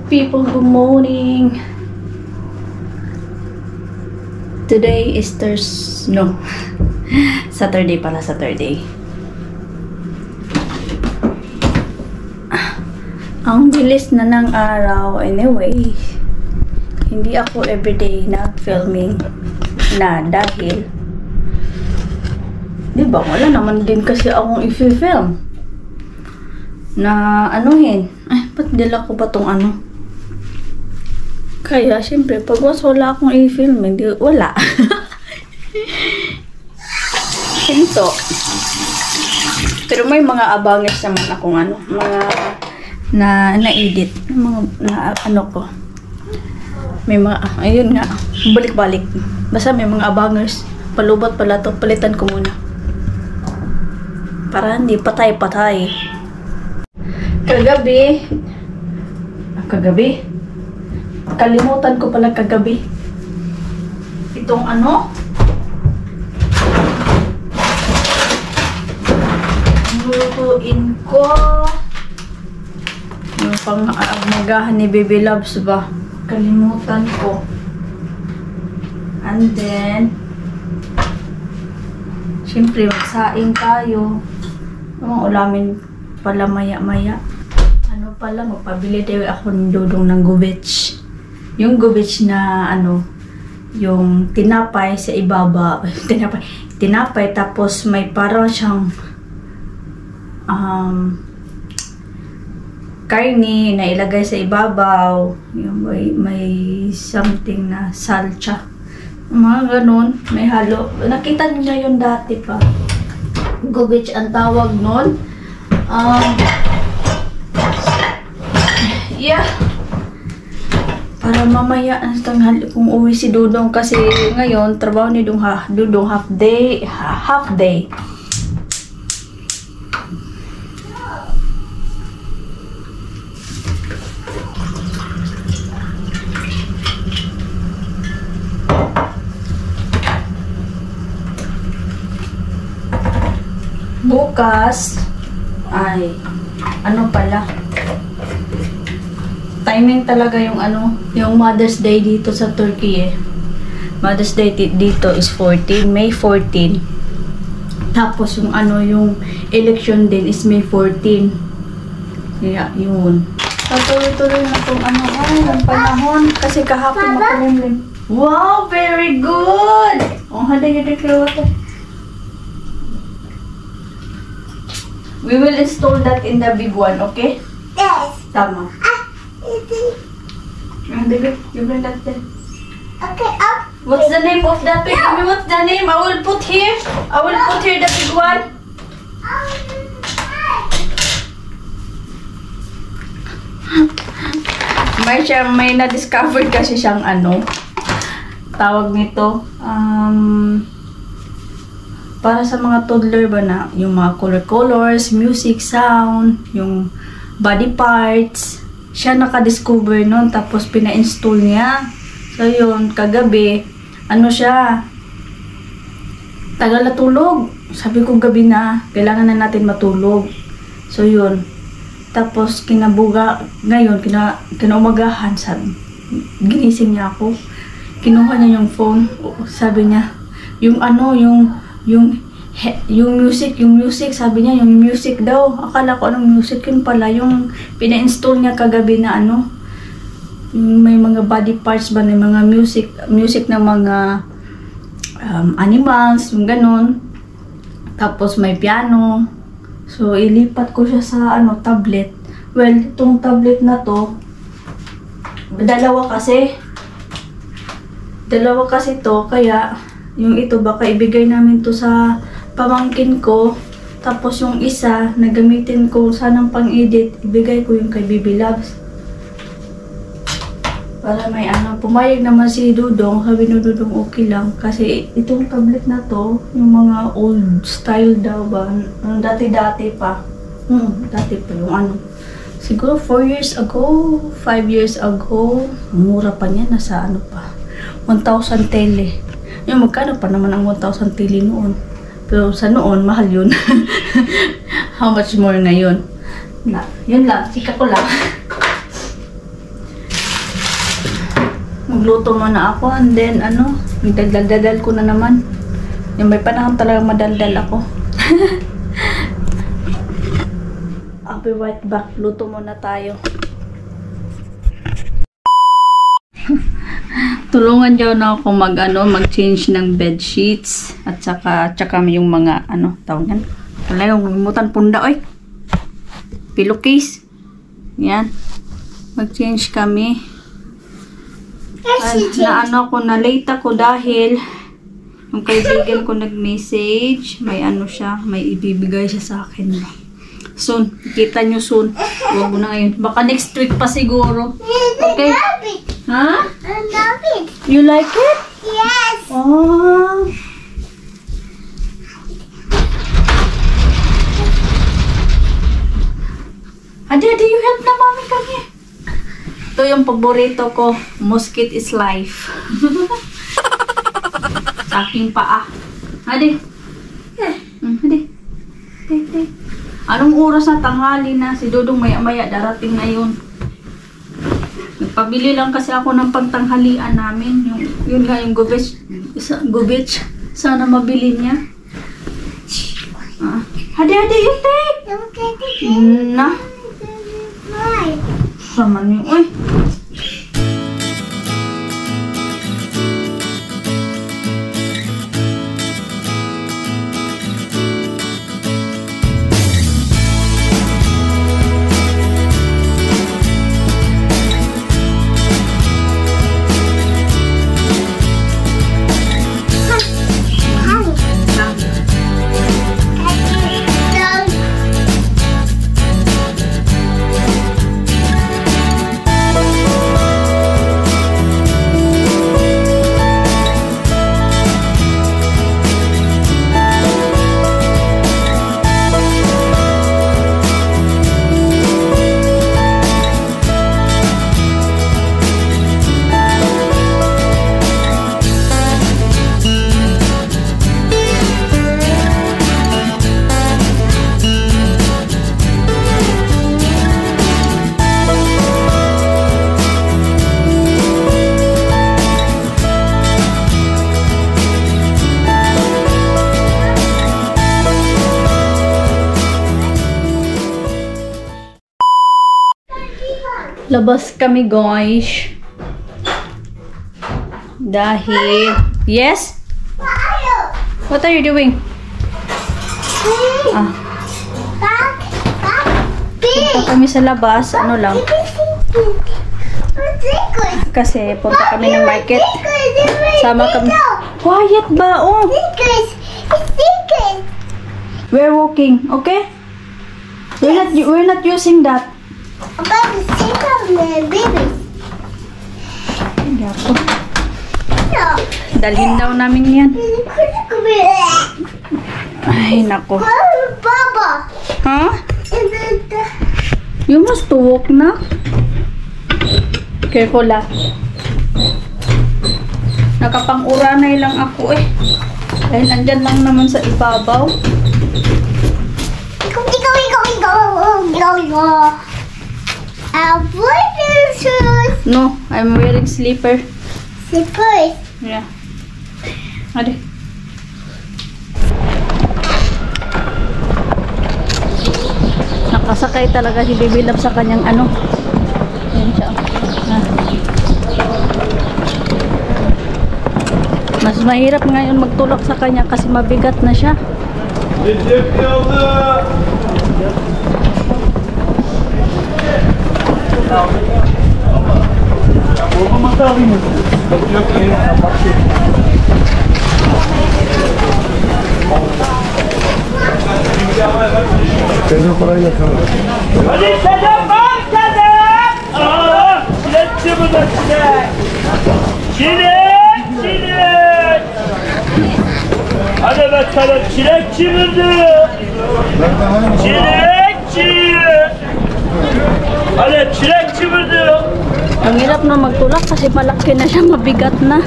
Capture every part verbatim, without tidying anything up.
People, good morning. Today is Thursday. No. Saturday pala, Saturday. Ang bilis na ng araw. Anyway, hindi ako everyday nag-filming na dahil diba, wala naman din kasi akong i-film na anuhin. Ay, ba't dala ko ba tong ano? Kaya, syempre, pag wala akong i-film, hindi, wala. Hinto. Pero may mga abangers naman akong ano, mga na na-edit, mga na ano ko. May mga, ayun nga, balik-balik. Basta may mga abangers. Palubot pala to, palitan ko muna. Para hindi patay-patay. Kagabi, kagabi, kalimutan ko pala kagabi. Itong ano, lutuin ko yung pang-agahan ni Baby Loves ba? Kalimutan ko. And then, syempre, magsaing tayo. Yung ulamin pala maya-maya. Ano pala, magpabili tayo ako ng dudong ng gubich. Yung gubich na, ano, yung tinapay sa ibaba. tinapay, tinapay, tapos may parang siyang um, karne na ilagay sa ibabaw. Yung may, may something na salsa. Mga ganun. May halo. Nakita niyo yun dati pa. Gubich ang tawag nun. Um, yeah. Para mamaya ang tanghali kung uwi si Dudong kasi ngayon trabaho ni Dudong, ha, Dudong half day. Ha, half day. Bukas ay ano pala, timing talaga yung ano, yung Mother's Day dito sa Turkey eh. Mother's Day dito is fourteen, May fourteen. Tapos yung ano, yung election din is May fourteen. Kaya yun. Patuloy-tuloy na itong ano, ay, ang panahon. Kasi kahapon makulimlim. Wow, very good! Oh, hada yun yung we will install that in the big one, okay? Yes. Tama. Ah, it Ah, David, you bring that there. okay, up. What's the name of that big one? What's the name? I will put here. I will put here the big one. May siya, may na-discover kasi siyang ano, tawag nito, um, para sa mga toddler ba na, yung mga color colors, music, sound, yung body parts. Siya naka-discover nun, tapos pina-install niya. So yun, kagabi, ano siya, tagal na tulog. Sabi ko gabi na, kailangan na natin matulog. So yun, tapos kinabuga, ngayon, kina, kinaumagahan, sabi, ginising niya ako. Kinuha niya yung phone, sabi niya, yung ano, yung yung he, yung music, yung music, sabi niya, yung music daw. Akala ko anong music, yun pala yung pina-install niya kagabi na ano, yung may mga body parts ba, may mga music, music ng mga um, animals, yung ganun. Tapos may piano. So, ilipat ko siya sa ano, tablet. Well, itong tablet na to, dalawa kasi. Dalawa kasi to, kaya yung ito baka ibigay namin to sa pamangkin ko. Tapos yung isa, nagamitin ko sanang pang-edit, ibigay ko yung kay Baby Loves. Para may ano, pumayag naman si Dudong, sabi ni Dudong okay lang. Kasi itong tablet na to, yung mga old style daw ba, dati-dati pa. Hmm, dati pa yung ano. Siguro four years ago, five years ago, mura pa niya, nasa ano pa, one thousand tele. Yung magkano pa naman ang one thousand tele noon. Pero sa noon, mahal yun. How much more ngayon? Na, yun lang, sika ko lang. Magluto muna ako and then ano, magdaldal-daldal ko na naman. Yung may panahon talaga madaldal ako. I'll be right back. Luto muna tayo. Tulungan niyo na ako mag ano, mag-change ng bed sheets at saka tsaka yung mga ano, tawag yan. Wala yung limutan punda oy. Pillowcase. Yan. Mag-change kami. At na ano ko, na late ako dahil yung kaibigan ko nag-message, may ano siya, may ibibigay siya sa akin. Soon, kita nyo soon. Huwag mo na ngayon. Baka next week pa siguro. Okay? Ha? I love it. You like it? Yes. Oh. Adi, adi, you help na mami kami. Ito yung paborito ko. Musket is life. Sa aking paa. Adi. Hmm, adi. Adi, adi. Anong oras na tanghali na? Si Dudong maya-maya darating na yun. Nagpabili lang kasi ako ng pagtanghalian namin. Yung, yun nga yung gubich. Gubich. Sana mabili niya. Ah. Hadi, hadi, you take. Na. Sama niyo. Uy. Labas kami, guys. Dahil... Yes? What are you doing? Ah. Punta kami sa labas. Ano lang? Kasi punta kami ng market. Sama kami. Quiet ba? Oh. We're walking, okay? We're not, we're not using that. Dalhin daw namin yan. Ay, nako. Baba. Huh? You must walk na. Careful lah. Nakapang-uranay lang ako eh. Dahil nandyan lang naman sa ibabaw. Ikaw, ikaw, ikaw, ikaw, ikaw, ikaw. I'm wearing shoes. No, I'm wearing slipper. Slippers. Yeah. Ade. Nakasakay talaga si Baby Love sa kanyang ano. Ayan siya. Ah. Mas mahirap ngayon magtulak sa kanya kasi mabigat na siya. Kaya parang yakala. Hadi selam bak selam. Aa, çilekçi bu da çilek. Çilek, çilek. Hadi bakalım çilekçi budur. Çilekçi. Hadi çilekçi budur. Ang hirap na magtulak kasi malaki na siya, mabigat na.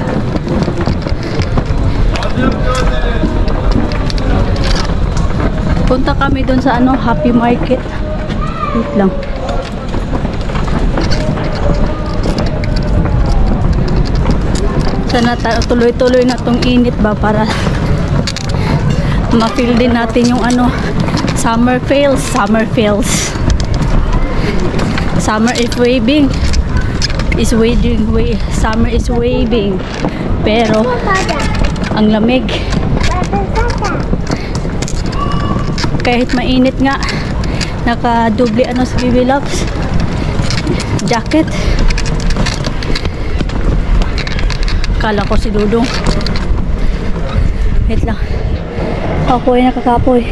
Punta kami dun sa ano, Happy Market. Wait lang. Sana ta- tuloy-tuloy na tong init ba para ma-feel din natin yung ano, summer feels, summer feels. Summer is waving. Is waving, wa- summer is waving. Pero ang lamig. Kahit mainit nga, naka-double ano sa Bibi Loves jacket. Kala ko si Dudong. Wait lang. Kapoy na kakapoy.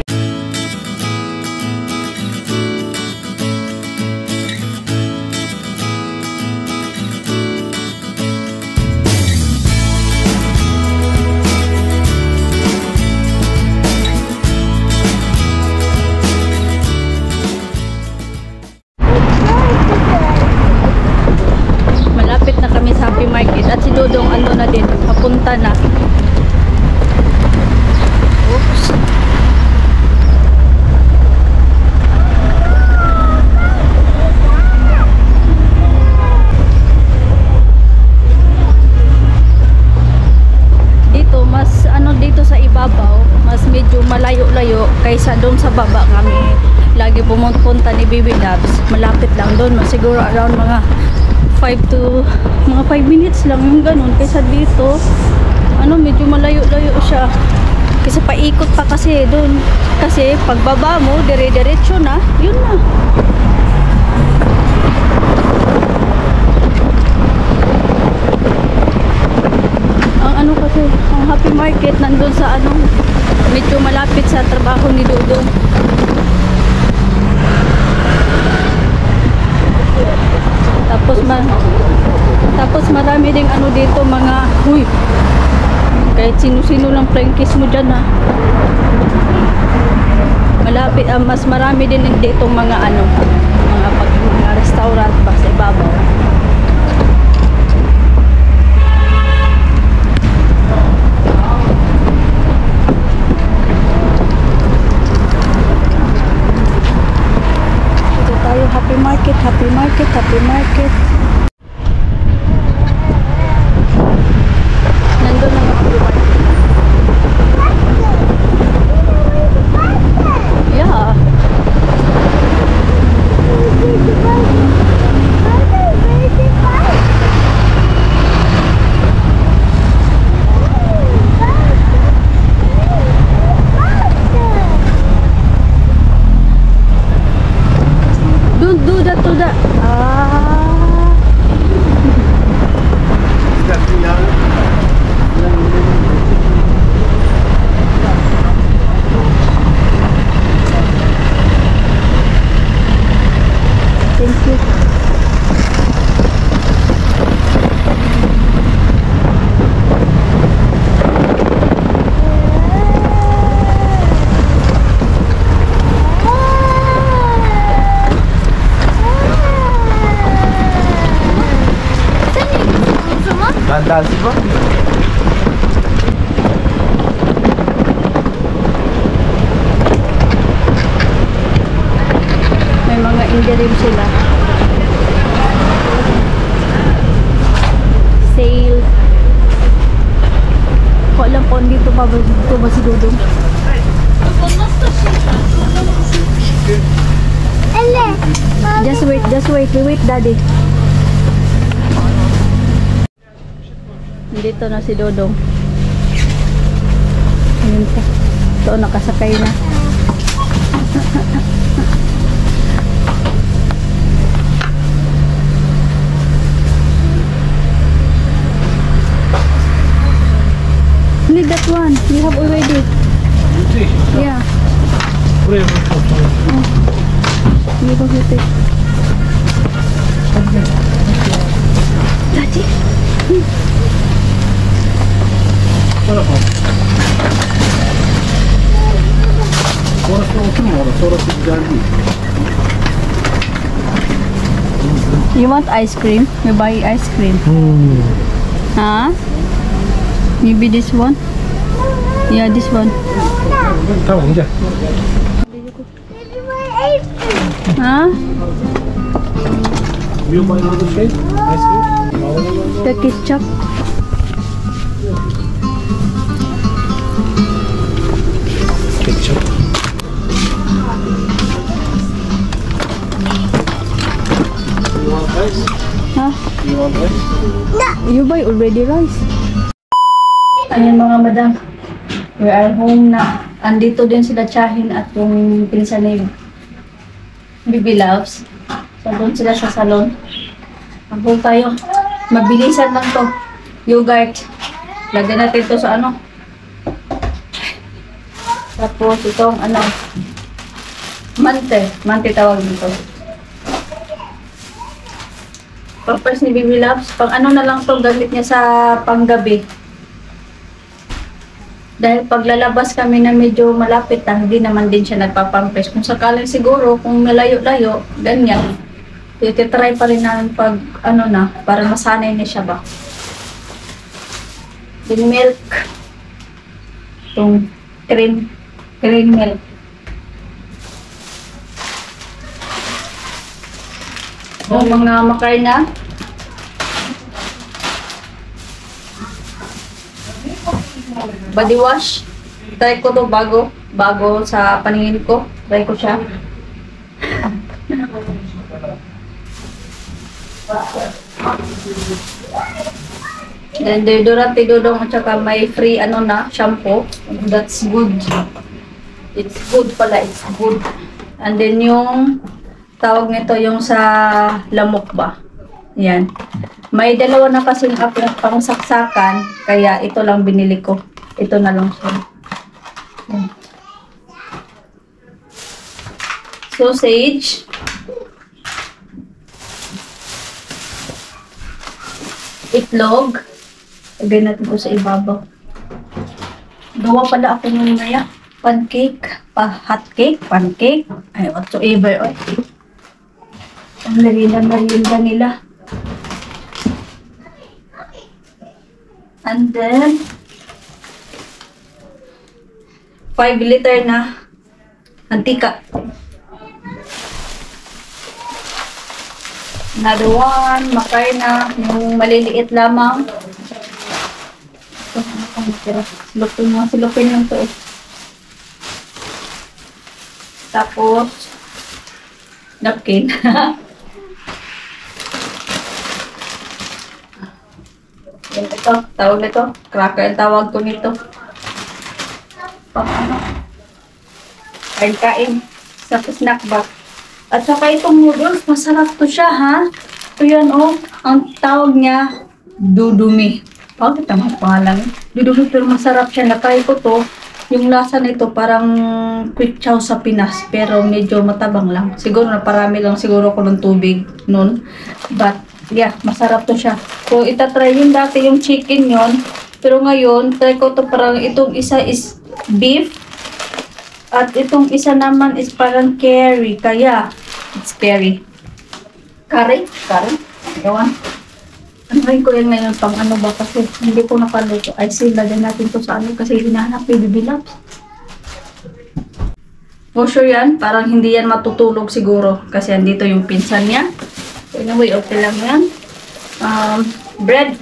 Malapit na kami sa Happy Market at si Dudong ano na din, papunta na. Oops. Dito mas ano dito sa ibabaw, mas medyo malayo-layo kaysa doon sa baba kami lagi pumunta ni Bibi Loves. Malapit lang doon, siguro around mga five to mga five minutes lang yung ganun, kaysa dito ano medyo malayo-layo siya kasi paikot pa kasi doon, kasi pagbaba mo dire-diretso na yun na. Ang ano kasi ang Happy Market nandun sa ano medyo malapit sa trabaho ni Dudong. Tapos ma tapos marami ding ano dito mga huy. Kahit sino-sino lang Frankie's mo dyan ha. Malapit uh, mas marami din dito mga ano mga pag mga restaurant ba sa ibabaw. Dito tayo Happy Market, Happy Market, Happy Market. Nandun ang Happy Market. Yeah. Don't do that to that. Ah. Thank you. Dandan ba? May mga interim sila. Sale. Ko alam po dito pa ba dito ba si Dudong? Just wait, just wait, we wait daddy. Dito na si Dudong. Ayun pa. Ito, nakasakay na. Need that one. We have already. Yeah. Buraya Oh. Hindi ko hiti. Daddy. Hmm. tarafa. Orası oturma orası. Orası güzel değil. You want ice cream? You buy ice cream. Hmm. Huh? Maybe this one? Yeah, this one. Tamam gel. Huh? You buy another şey? Ice cream? The ketchup. want rice? You buy already rice. Ayan mga madam, we are home na. Andito din sila Chahin at yung pinsan ni Bibi Loves. So doon sila sa salon. Magpul tayo. Mabilisan lang to. Yogurt. Lagyan natin to sa ano. Tapos itong ano. Mante. Mante tawag dito. Purpose ni Bibi Loves. Pang ano na lang to gamit niya sa panggabi. Dahil paglalabas kami na medyo malapit na, hindi naman din siya nagpapampres. Kung sakaling siguro, kung malayo-layo, ganyan. Ititry pa rin namin pag, ano na, para masanay na siya ba. Yung milk. Itong cream. Cream milk. Yung mga makarna. Body wash. Try ko to bago. Bago sa paningin ko. Try ko siya. Then deodorant, deodorant at saka may free ano na, shampoo. That's good. It's good pala. It's good. And then yung tawag nito yung sa lamok ba. Yan. May dalawa na kasing akong pangsaksakan, kaya ito lang binili ko. Ito na lang siya. Yan. Sausage. Itlog. Lagay natin po sa ibabaw. Gawa pala ako nung maya. Pancake. Pa hot cake. Pancake. Ay, whatsoever. Oy. Ang merienda-merienda nila. And then, five liter na antika. Another one, makarna, yung maliliit lamang. Ito, ano pang matira? Silupin mo, silupin lang to eh. Tapos, napkin. Yan ito, tawag nito. Cracker ang tawag ko nito. Pang ano? Kain-kain. Sa snack box. At saka itong noodles, masarap to siya ha. Ito yan oh. Ang tawag niya, dudumi. Bakit ang pangalan? Dudumi pero masarap siya. Nakay ko to. Yung lasa nito parang quick chow sa Pinas. Pero medyo matabang lang. Siguro na parami lang siguro ko ng tubig nun. But yeah, masarap to siya. So, itatry yun dati yung chicken yon. Pero ngayon, try ko to parang itong isa is beef. At itong isa naman is parang curry. Kaya, it's curry. Curry? Curry? Ewan. Ano ko yan ngayon pang ano ba? Kasi hindi ko nakaluto. Ay, sila din natin to sa ano kasi hinahanap yung Bibi Loves. For sure yan. Parang hindi yan matutulog siguro. Kasi andito yung pinsan niya. So, anyway, okay lang yan. Um, bread.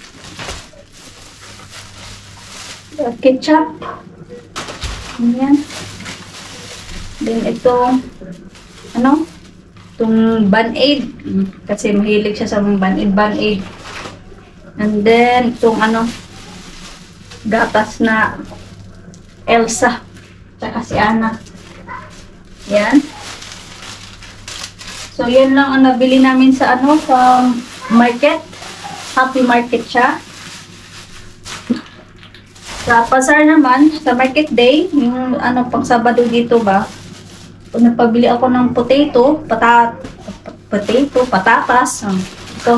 Uh, ketchup. Ayan. Then ito, ano? Itong Band-Aid. Kasi mahilig siya sa mga Band-Aid. Band-Aid. And then, itong ano, gatas na Elsa. Tsaka si Anna. Yan. So, yan lang ang nabili namin sa ano, sa market. Happy Market siya. Sa Pasar naman, sa Market Day, yung ano, pang Sabado dito ba, nagpabili ako ng potato, patat, potato, patatas. Um, ito.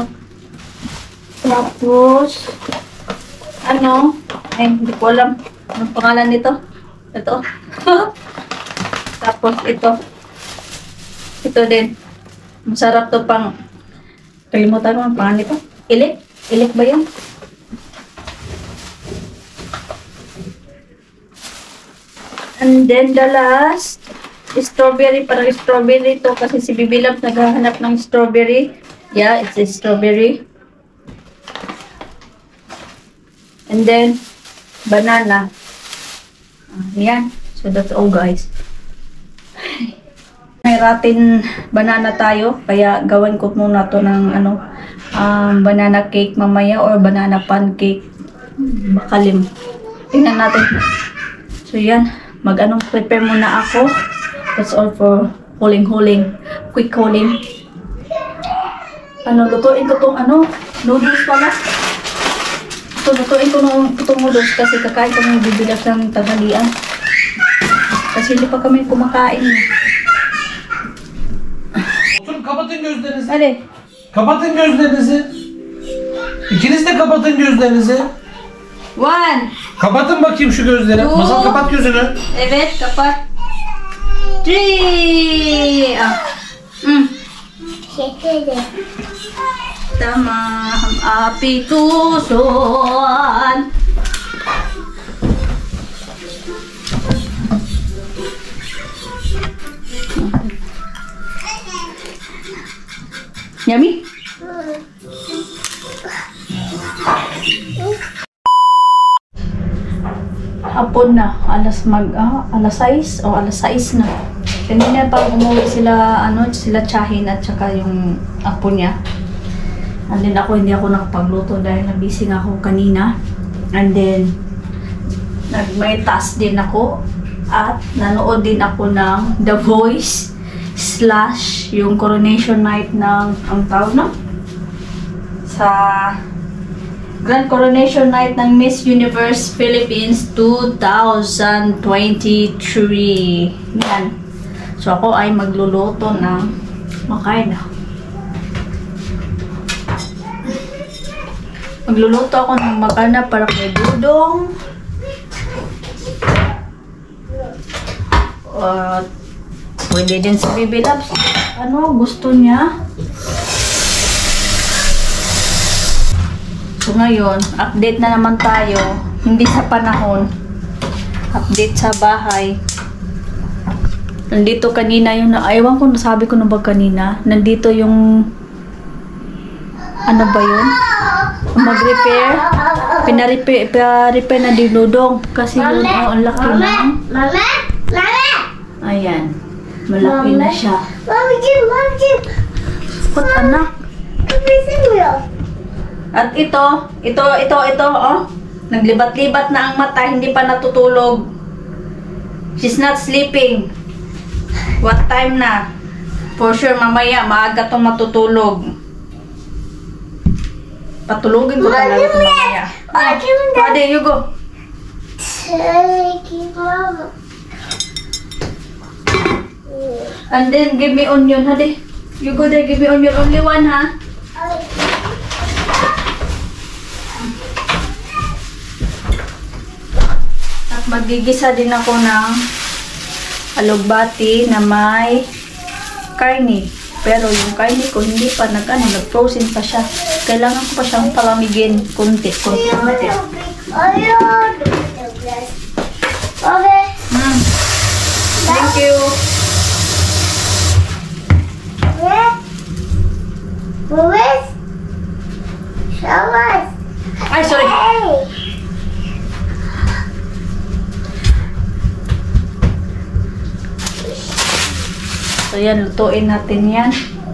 Tapos, ano, ay, hindi ko alam anong pangalan nito. Ito. Tapos, ito. Ito din. Masarap to pang, kalimutan mo ang pangalan nito. Ilik? Ilik ba yun? And then the last, strawberry. Parang strawberry to kasi si Bibi Loves naghahanap ng strawberry. Yeah, it's a strawberry. And then, banana. Uh, yan. So, that's all guys. May ratin banana tayo. Kaya, gawin ko muna to ng ano, um, banana cake mamaya or banana pancake. Makalim. Tingnan natin. So yan, mag-anong prepare muna ako. That's all for huling-huling. Quick huling. Ano, lutuin ko tong ano, noodles pala. So, lutuin ko nung itong noodles kasi kakain kami bibilang ng tanghalian. Kasi hindi pa kami kumakain. Oturun, kapatın gözlerinizi. Hadi. Kapatın gözlerinizi. İkiniz de kapatın gözlerinizi. One. Kapatın bakayım şu gözleri. Dur. Masal kapat gözünü. Evet, kapat. Three. Ah. Mm. Şekeri. Tamam. Api tuson. Yummy? Hapon na, alas mag ah, alas sais o alas sais na. Kanina pa umuwi sila ano, sila Chahin at saka yung apo niya. And then ako hindi ako nakapagluto dahil na-busy nga ako kanina. And then nag may task din ako at nanood din ako ng The Voice slash yung coronation night ng ang tawag na sa Grand Coronation Night ng Miss Universe Philippines two thousand twenty-three. Yan. So ako ay magluluto ng makain na. Magluluto ako ng makana para kay Dudong. At uh, pwede din sa Baby Labs. Ano gusto niya? So ngayon, update na naman tayo. Hindi sa panahon. Update sa bahay. Nandito kanina yung, ayaw ko nasabi ko na ba kanina, nandito yung, ano ba yun? Mag-repair. Pina-repair, pina-repair na dinudong. Kasi yun, oh, ang laki na. Mama! Mama! Ayan. Malaki na siya. Mama, Jim! Mama, Jim! Ba't anak? Kapisin mo yun. At ito, ito, ito, ito, oh. Naglibat-libat na ang mata, hindi pa natutulog. She's not sleeping. What time na? For sure, mamaya, maaga itong matutulog. Patulogin ko talaga ito mamaya. Ah, Ade, you go. Take it, Mama. And then, give me onion, Ade. You go there, give me onion. Only one, ha? At magigisa din ako ng alugbati na may karne. Pero yung karne ko hindi pa nag ano, nag-frozen pa siya. Kailangan ko pa siyang palamigin konti, konti, konti. Ayun! Okay. Mm. Thank you. Where? Where's? Show us. Ay, sorry. Hey! So yan, lutuin natin yan.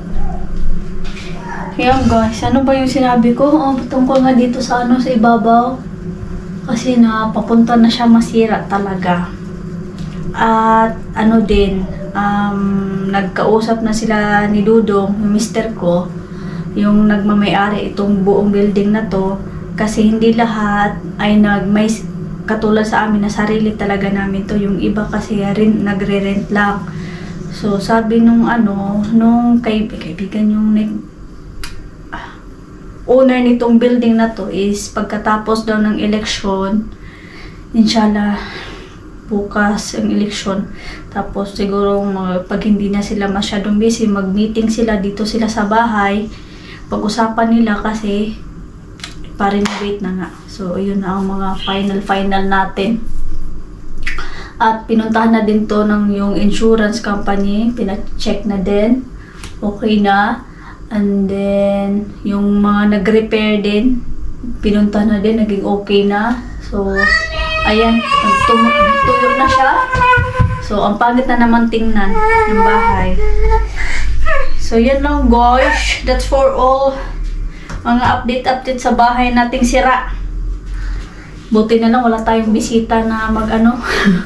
Yan guys, ano ba yung sinabi ko? Oh, tungkol nga dito sa ano, sa ibabaw. Kasi na, papunta na siya masira talaga. At ano din, um, nagkausap na sila ni Dudong, yung mister ko, yung nagmamayari itong buong building na to. Kasi hindi lahat ay nag, may katulad sa amin na sarili talaga namin to. Yung iba kasi rin, nagre-rent lang. So, sabi nung ano, nung kay, kaibigan yung nag, ah, owner nitong building na to is pagkatapos daw ng eleksyon, inshallah, bukas ang eleksyon. Tapos siguro mga, pag hindi na sila masyadong busy, mag-meeting sila dito sila sa bahay. Pag-usapan nila kasi pa-renovate na nga. So, yun na ang mga final-final natin. At pinuntahan na din to ng yung insurance company. Pina-check na din. Okay na. And then, yung mga nag-repair din, pinuntahan na din. Naging okay na. So, ayan. Tuyo na siya. So, ang pangit na naman tingnan ng bahay. So, yan lang guys. That's for all mga update-update sa bahay nating sira. Buti na lang wala tayong bisita na mag-ano.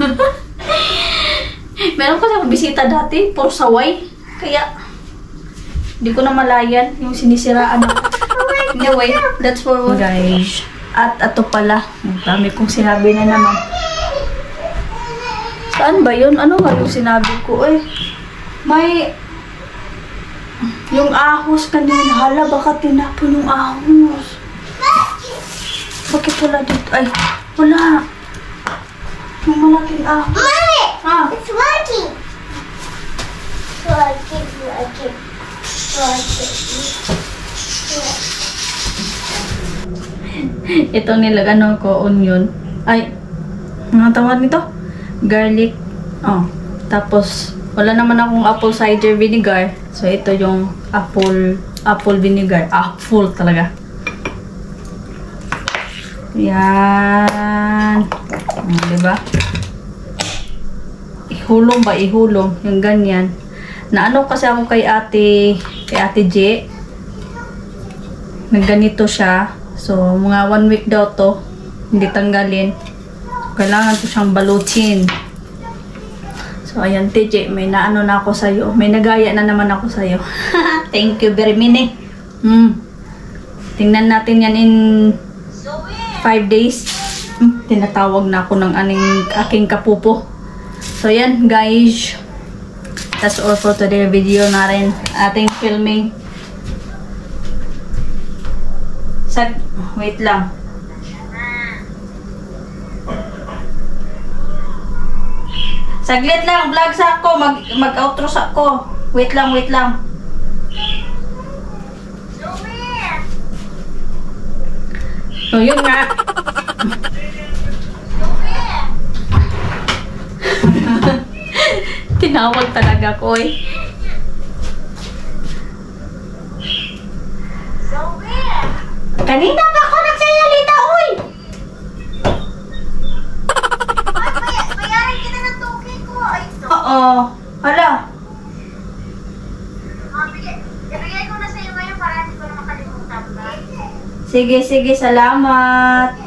Meron kasi akong bisita dati, puro saway. Kaya, hindi ko na malayan yung sinisiraan ako. Anyway, that's for what, guys. At ito pala, ang dami kong sinabi na naman. Saan ba yun? Ano nga yung sinabi ko eh? May, yung ahos kanina. Hala, baka tinapon yung ahos. Bakit wala dito? Ay, wala. Yung malaking ahos. Mommy! Ah, It's working! It's working, working, working. ito nilagano ko, onion. Ay, mga tawag nito? Garlic. Oh, tapos, wala naman akong apple cider vinegar. So, ito yung apple, apple vinegar. Apple talaga. Yan. Oh, diba? Ihulong ba? Ihulong. Yung ganyan. Naano kasi ako kay ate, kay ate J. Nagganito siya. So, mga one week daw to. Hindi tanggalin. Kailangan to siyang balutin. So, ayan, T J, may naano na ako sa'yo. May nagaya na naman ako sa'yo. Thank you very much. Hmm. Tingnan natin yan in five days. Hmm, tinatawag na ako ng aning, aking kapupo. So, yan, guys. That's all for today video na rin. Ating filming. Sag, wait lang. Saglit lang, vlog sa ako. Mag, mag-outro sa ako. Wait lang, wait lang. So, yun nga. Tinawag talaga ko eh. Kanina pa ako nagsasalita, uy! Bayaran kita ng toke ko. Ay, ito. Oo. Hala. Ibigay ko na sa'yo ngayon para hindi ko na makalimutan. Sige, sige. Salamat.